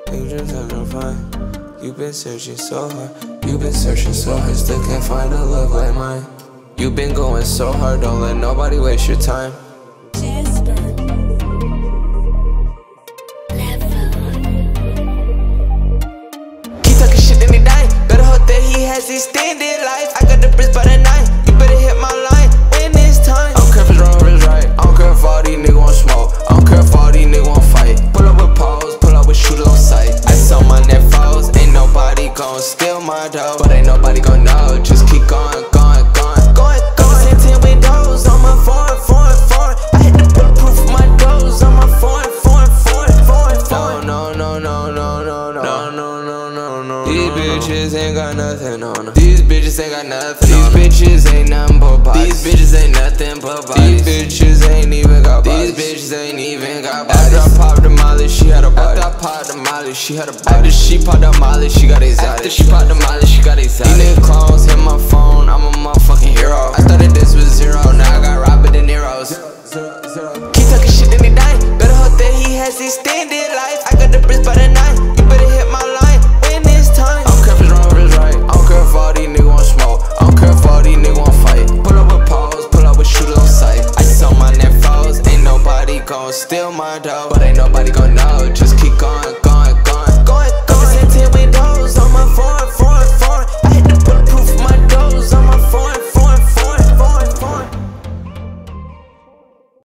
You just haven't find. You've been searching so hard. You've been searching so hard, still can't find a love like mine. You've been going so hard, don't let nobody waste your time. Keep talking shit then he dying. Better hope that he has extended life. I got the bricks by the night. You better hit my line when it's time. I don't care if it's wrong or it's right. I don't care if all these niggas want smoke. I don't care if all these niggas want fight. Pull up with poles, pull up with shooters on sight. I saw my net foes, ain't nobody gon' steal my dough, but ain't nobody gon' know. Just keep going, going, going, going, going. Same 10 windows on my foreign, foreign, foreign. I had to put proof of my doors on my foreign, foreign, foreign, foreign, foreign. No, no, no, no, no, no, no, no, no, no, no. These bitches ain't got nothing on them. These bitches ain't got nothing on them. These bitches ain't nothing but bodies. These bitches ain't nothing but bodies. These bitches ain't even got bodies. These bitches ain't even got bodies. After I popped the molly, she had a body. After I popped the molly, she had a body. After she popped the molly, she got exotic. After she popped the molly, she got exotic. These nigga clones hit my phone, I'm a motherfucking hero. I started this with zero, now I got Robert De Niro's.